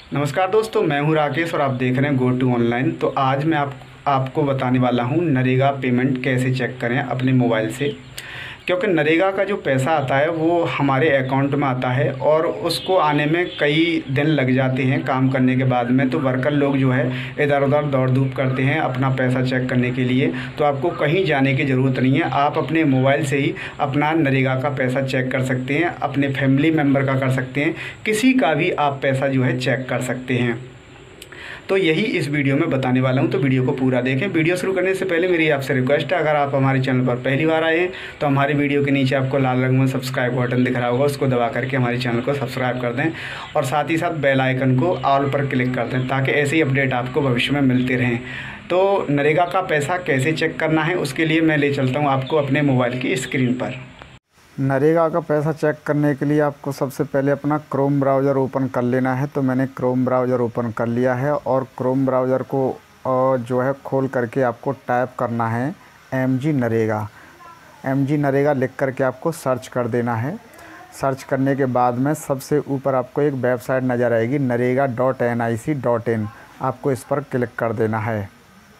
नमस्कार दोस्तों, मैं हूं राकेश और आप देख रहे हैं गो टू ऑनलाइन। तो आज मैं आपको बताने वाला हूं नरेगा पेमेंट कैसे चेक करें अपने मोबाइल से। क्योंकि नरेगा का जो पैसा आता है वो हमारे अकाउंट में आता है और उसको आने में कई दिन लग जाते हैं काम करने के बाद में। तो वर्कर लोग जो है इधर उधर दौड़ धूप करते हैं अपना पैसा चेक करने के लिए। तो आपको कहीं जाने की ज़रूरत नहीं है, आप अपने मोबाइल से ही अपना नरेगा का पैसा चेक कर सकते हैं, अपने फैमिली मेम्बर का कर सकते हैं, किसी का भी आप पैसा जो है चेक कर सकते हैं। तो यही इस वीडियो में बताने वाला हूं, तो वीडियो को पूरा देखें। वीडियो शुरू करने से पहले मेरी आपसे रिक्वेस्ट है, अगर आप हमारे चैनल पर पहली बार आए हैं तो हमारे वीडियो के नीचे आपको लाल रंग में सब्सक्राइब बटन दिख रहा होगा, उसको दबा करके हमारे चैनल को सब्सक्राइब कर दें और साथ ही साथ बेल आइकन को ऑल पर क्लिक कर दें ताकि ऐसे ही अपडेट आपको भविष्य में मिलते रहें। तो नरेगा का पैसा कैसे चेक करना है उसके लिए मैं ले चलता हूँ आपको अपने मोबाइल की स्क्रीन पर। नरेगा का पैसा चेक करने के लिए आपको सबसे पहले अपना क्रोम ब्राउज़र ओपन कर लेना है। तो मैंने क्रोम ब्राउज़र ओपन कर लिया है और क्रोम ब्राउज़र को जो है खोल करके आपको टाइप करना है MG नरेगा लिख करके आपको सर्च कर देना है। सर्च करने के बाद में सबसे ऊपर आपको एक वेबसाइट नज़र आएगी narega.nic.in, आपको इस पर क्लिक कर देना है।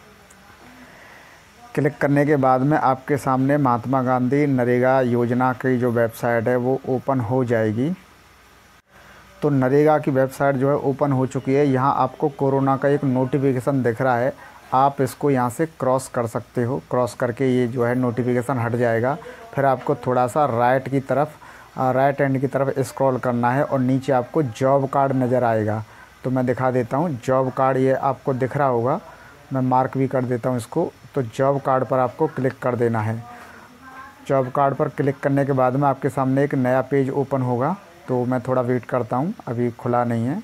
क्लिक करने के बाद में आपके सामने महात्मा गांधी नरेगा योजना की जो वेबसाइट है वो ओपन हो जाएगी। तो नरेगा की वेबसाइट जो है ओपन हो चुकी है। यहाँ आपको कोरोना का एक नोटिफिकेशन दिख रहा है, आप इसको यहाँ से क्रॉस कर सकते हो। क्रॉस करके ये जो है नोटिफिकेशन हट जाएगा। फिर आपको थोड़ा सा राइट एंड की तरफ स्क्रॉल करना है और नीचे आपको जॉब कार्ड नज़र आएगा। तो मैं दिखा देता हूँ, जॉब कार्ड ये आपको दिख रहा होगा, मैं मार्क भी कर देता हूँ इसको। तो जॉब कार्ड पर आपको क्लिक कर देना है। जॉब कार्ड पर क्लिक करने के बाद में आपके सामने एक नया पेज ओपन होगा। तो मैं थोड़ा वेट करता हूँ, अभी खुला नहीं है।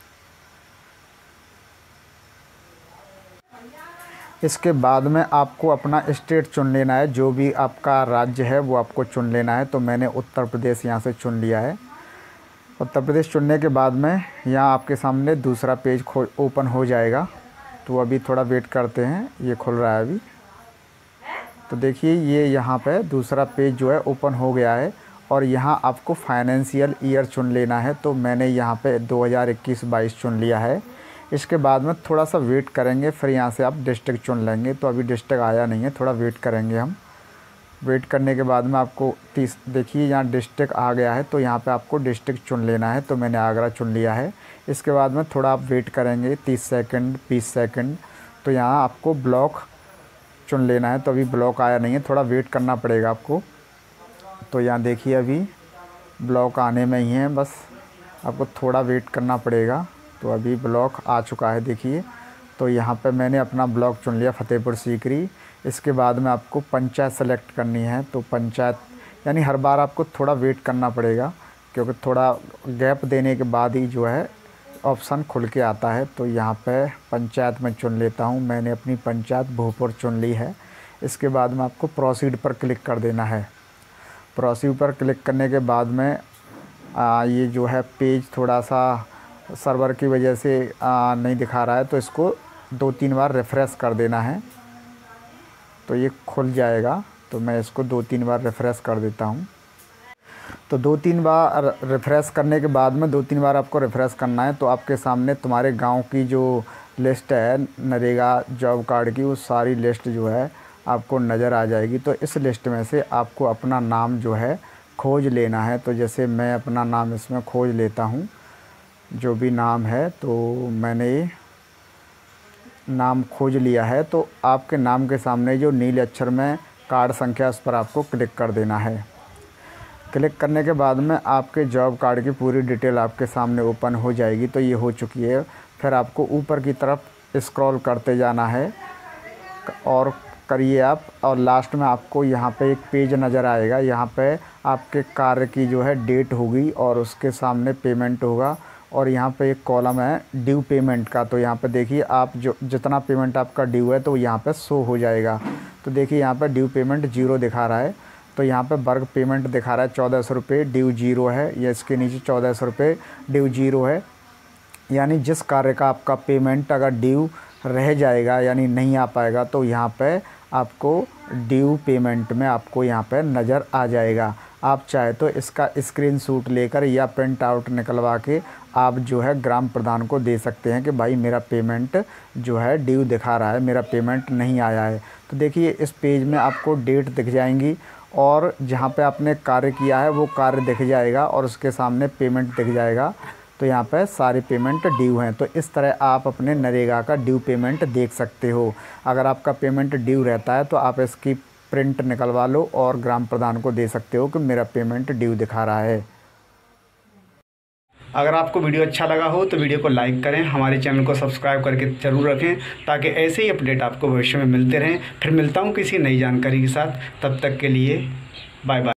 इसके बाद में आपको अपना स्टेट चुन लेना है, जो भी आपका राज्य है वो आपको चुन लेना है। तो मैंने उत्तर प्रदेश यहाँ से चुन लिया है। उत्तर प्रदेश चुनने के बाद में यहाँ आपके सामने दूसरा पेज ओपन हो जाएगा। तो अभी थोड़ा वेट करते हैं, ये खुल रहा है अभी। तो देखिए ये यहाँ पे दूसरा पेज जो है ओपन हो गया है और यहाँ आपको फाइनेंशियल ईयर चुन लेना है। तो मैंने यहाँ पे 2021-22 चुन लिया है। इसके बाद में थोड़ा सा वेट करेंगे, फिर यहाँ से आप डिस्ट्रिक्ट चुन लेंगे। तो अभी डिस्ट्रिक्ट आया नहीं है, थोड़ा वेट करेंगे हम। वेट करने के बाद में आपको देखिए यहाँ डिस्ट्रिक्ट आ गया है, तो यहाँ पे आपको डिस्ट्रिक्ट चुन लेना है। तो मैंने आगरा चुन लिया है। इसके बाद में थोड़ा आप वेट करेंगे 30 सेकंड 20 सेकंड। तो यहाँ आपको ब्लॉक चुन लेना है। तो अभी ब्लॉक आया नहीं है, थोड़ा वेट करना पड़ेगा आपको। तो यहाँ देखिए अभी ब्लॉक आने में ही है, बस आपको थोड़ा वेट करना पड़ेगा। तो अभी ब्लॉक आ चुका है देखिए। तो यहाँ पे मैंने अपना ब्लॉक चुन लिया, फतेहपुर सीकरी। इसके बाद में आपको पंचायत सेलेक्ट करनी है। तो पंचायत यानी हर बार आपको थोड़ा वेट करना पड़ेगा, क्योंकि थोड़ा गैप देने के बाद ही जो है ऑप्शन खुल के आता है। तो यहाँ पे पंचायत में चुन लेता हूँ, मैंने अपनी पंचायत भोजपुर चुन ली है। इसके बाद में आपको प्रोसीड पर क्लिक कर देना है। प्रोसीड पर क्लिक करने के बाद में ये जो है पेज थोड़ा सा सर्वर की वजह से नहीं दिखा रहा है, तो इसको 2-3 बार रिफ़्रेश कर देना है। तो ये खुल जाएगा। तो मैं इसको 2-3 बार रिफ़्रेश कर देता हूँ। तो 2-3 बार रिफ़्रेश करने के बाद में 2-3 बार आपको रिफ़्रेश करना है। तो आपके सामने तुम्हारे गांव की जो लिस्ट है नरेगा जॉब कार्ड की, वो सारी लिस्ट जो है आपको नज़र आ जाएगी। तो इस लिस्ट में से आपको अपना नाम जो है खोज लेना है। तो जैसे मैं अपना नाम इसमें खोज लेता हूँ, जो भी नाम है। तो मैंने नाम खोज लिया है। तो आपके नाम के सामने जो नीले अक्षर में कार्ड संख्या, उस पर आपको क्लिक कर देना है। क्लिक करने के बाद में आपके जॉब कार्ड की पूरी डिटेल आपके सामने ओपन हो जाएगी। तो ये हो चुकी है। फिर आपको ऊपर की तरफ स्क्रॉल करते जाना है और करिए आप, और लास्ट में आपको यहाँ पे एक पेज नज़र आएगा। यहाँ पे आपके कार्य की जो है डेट होगी और उसके सामने पेमेंट होगा। और यहाँ पे एक कॉलम है ड्यू पेमेंट का। तो यहाँ पे देखिए आप जो जितना पेमेंट आपका ड्यू है तो यहाँ पे शो हो जाएगा। तो देखिए यहाँ पे ड्यू पेमेंट 0 दिखा रहा है। तो यहाँ पे वर्क पेमेंट दिखा रहा है 1400 रुपये, ड्यू 0 है। या इसके नीचे 1400 रुपये, ड्यू 0 है। यानी जिस कार्य का आपका पेमेंट अगर ड्यू रह जाएगा यानी नहीं आ पाएगा, तो यहाँ पे आपको ड्यू पेमेंट में आपको यहाँ पे नज़र आ जाएगा। आप चाहे तो इसका स्क्रीनशॉट लेकर या प्रिंट आउट निकलवा के आप जो है ग्राम प्रधान को दे सकते हैं कि भाई मेरा पेमेंट जो है ड्यू दिखा रहा है, मेरा पेमेंट नहीं आया है। तो देखिए इस पेज में आपको डेट दिख जाएंगी और जहाँ पे आपने कार्य किया है वो कार्य दिख जाएगा और उसके सामने पेमेंट दिख जाएगा। तो यहाँ पे सारे पेमेंट ड्यू हैं। तो इस तरह आप अपने नरेगा का ड्यू पेमेंट देख सकते हो। अगर आपका पेमेंट ड्यू रहता है तो आप इसकी प्रिंट निकलवा लो और ग्राम प्रधान को दे सकते हो कि मेरा पेमेंट ड्यू दिखा रहा है। अगर आपको वीडियो अच्छा लगा हो तो वीडियो को लाइक करें, हमारे चैनल को सब्सक्राइब करके ज़रूर रखें ताकि ऐसे ही अपडेट आपको भविष्य में मिलते रहें। फिर मिलता हूँ किसी नई जानकारी के साथ, तब तक के लिए बाय बाय।